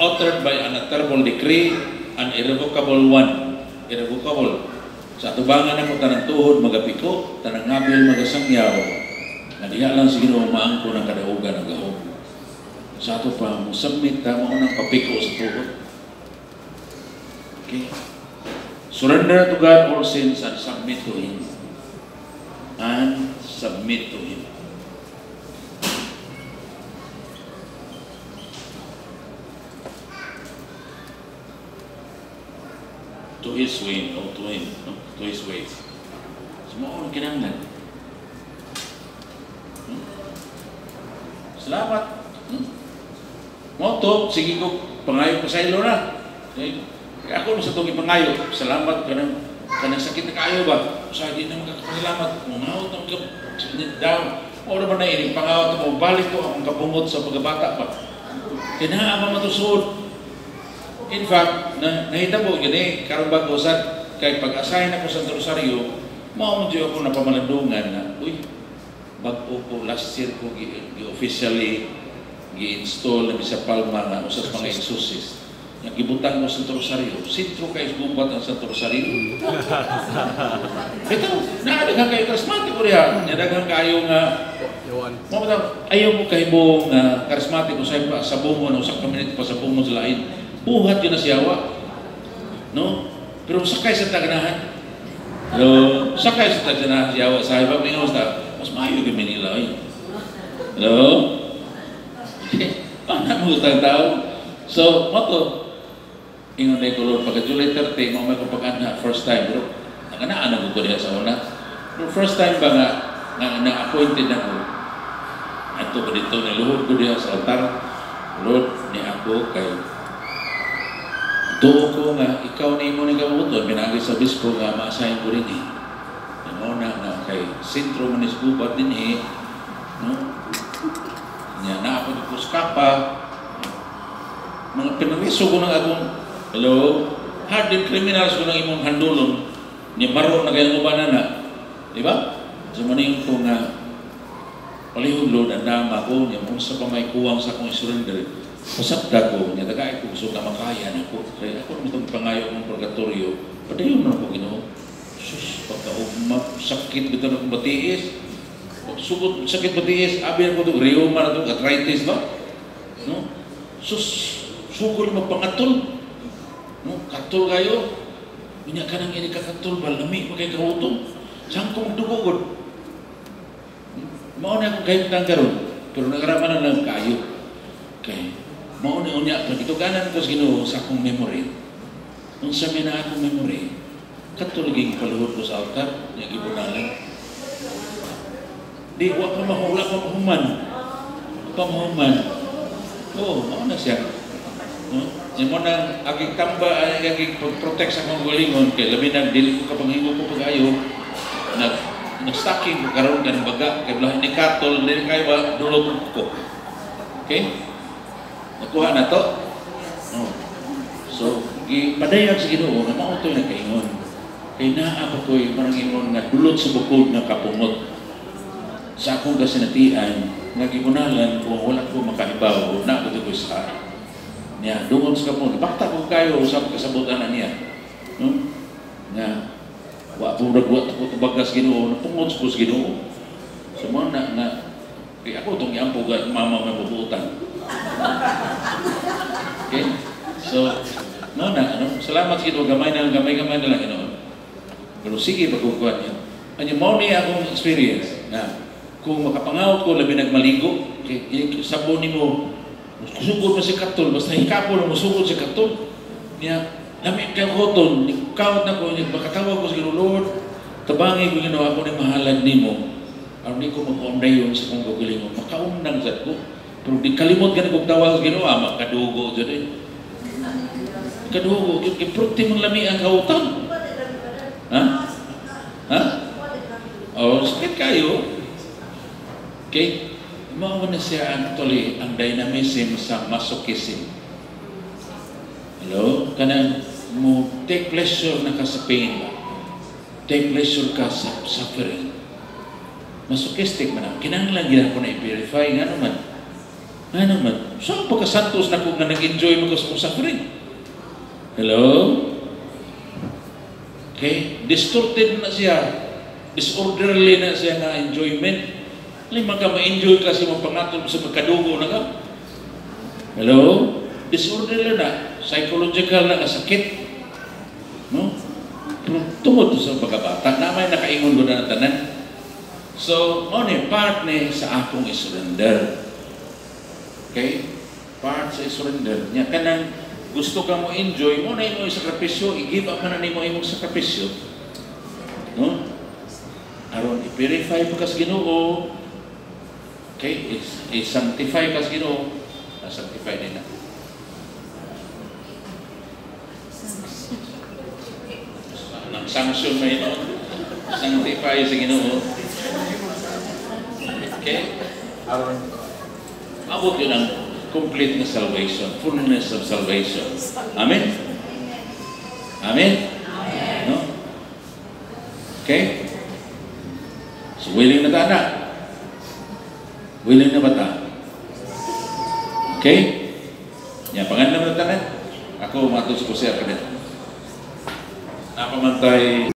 uttered by an unutterable decree, an irrevocable one. Irrevocable. Sa atubangan na mo tanang tuhod magapiko, tanang ngabil magasangyaw, na diha lang sa Ginoo maangko ng kadaugan ng gahom. Sa ato pa, musabmit ka mo ng papiko sa tuhod. Okay? Surrender to God all sins and submit to Him. And submit to Him. To His way, or to Him, no? To His ways. Semua orang kinanglan. Salamat. Moto, sige ko, pangayo ko sa ilo na. Kaya ako sa itong ipangayo, salamat ka ng sakit na kayo ba? Sa hindi na magkakasalamat, umawot na down. O naman na ining pangawat mo, balik ko akong kabungot sa pagkabata pa. Kinaama matusood. In fact, nahitabo gini, karong bago sa kay pag-assign ako sa Rosario, maumudyo ako na pamalandungan na, uy, bago ko last year ko officially gi-install na sa Palma na usas mga exorcist. Yung gibutang ko sa Rosario, sitro kayo gubat ang sa Rosario. Ito, nakadagang kayo charismatic ko riyan. Nakadagang kayo nga, ayaw mo kayo mong charismatic ko sa bungo, usak kaminit pa sa bungo sa lain. Buhat yun na siyawa. No? Pero sakay sa taganahan. Hello? Sakay sa taganahan siyawa. Sa ibang minus na, mas maayo kami nila. Hello? Paano mo itang tao? So, mato, ingon na ito, Lord, pagka July 30, mamay ko pag-ana, first time, pero nakanaan ako ko niya sa una. Pero first time ba nga, na-appointed ako, ito ba dito, niluhod ko niya sa altar, Lord, ni ako kayo. Doon ko nga, ikaw na mo nang gamuton, pinagay sa bispo nga, maasahin ko rin eh. Ano na kay sentro manis gubat din eh. No? Nya na ako ko skapa. Mga pinariso ko ng akong, hello, hardened criminals ko ng imong handulon. Nya maro na kayong ubanan na. Di ba? So maning ko nga, palihog Lord, ang dama ko, nya mong sa pamay kuwang sa akong surrender. Pasabda ko, niya tagay ko gusto na makaya na ko. Kaya ako naman itong pangayo kong purgatorio, padayon mo na ko Ginoo. Sus, sakit bito na kong batiis. Sugod, sakit batiis, abin ko ito, reuma na ito, arthritis ba? No? Sus, sugod magpangatol. No? Katol kayo. Minya ka nang ini kakatol, balami, magkay kahutong. Saan ko magdugugod? Mauna akong kayo tanggaron, pero nagaraman na lang kayo. Okay. Mauna-unya, pagituganan ko sa Ginoo sa akong memory. Nung sa na akong memory, katuloging paluhod ko sa altar, yung ibunalan. Di, wala pa mahuman. Pamahuman. Oo, mauna siya. Yung mo nang aging tamba, aging protect sa akong gulingon, kaya labi na, dili ko kapanghingo ko pag-ayo, nag-stocking ko karoon ka ng baga, kaya balahin ni Katol, dili kayo ba, dulog ko. Okay? Nakuha na to. Oh. So, padayag sa Ginoo nga mao to'y nakaingon. Kay naa pa ko'y parang ingon nga dulot sa bukod nga kapungot. Sa akong kasinatian, nga gibunalan kung wala ko makahibaw, na ako ko'y sa niya. Dungon sa kapungot. Bakta ko kayo sa kasabutan na niya. No? Nga, wa po nagwat ako tubagas Ginoo, napungod ko sa Ginoo. So, mga na kaya ako itong iampo mama may mabuutan. Okay? So, no na, ano? Salamat sa Ginoo, gamay na lang Ginoo. Pero sige, pagkukuhan niyo. Ano, mo niya akong experience na kung makapangawat ko, labi nagmaligo, sabon ni mo, kusugod mo si Katol, basta hikapo na musugod si Katol, niya, labi kang koton, nikawat na ko, makatawag ko sa Ginoo, Lord, tabangi ko Ginoo, ako ni mahalad ni mo. Aron di ko mag-onday yun sa kong gagalingon, makaunang zat ko. Pero di kalimot ka na kong tawag sa Ginoo, makadugo dyan eh. Kadugo, iprukti mong lami ang kautan. Ha? Ha? O, sakit kayo. Okay? Maawa na siya actually ang dynamism sa masochism. Hello? Kanang mo take pleasure na ka sa pain. Take pleasure ka sa suffering. Masochistic man. Kinahanglan gina ko na i-verify nga naman. Ay naman, saan pagkasantos na kung nag-enjoy mo sa suffering? Hello? Okay? Distorted na siya. Disorderly na siya na enjoyment. Lima ka ma-enjoy kasi mong pangatol sa pagkadugo na ka. Hello? Disorderly na. Psychological na kasakit. No? Pero tungod sa pagkabata, namay nakaingon ko na tanan. So, part ni sa akong isurrender. Okay? Part sa isurrender. Nya kanang gusto ka mo enjoy, mo na imo sakripisyo, i-give up na nimo imong sakripisyo. No? Aron i-purify pa kas Ginoo. Okay? I-sanctify kas Ginoo. Sanctify din na. Nang sanction may no. Sanctify sa Ginoo. Okay? Aron abot yun ang complete na salvation, fullness of salvation. Amen? Amen? No? Okay? So, willing na ta na? Willing na ba ta? Okay? Yan, pangalan na tanan. Ako, matos ko siya ka din. Napamantay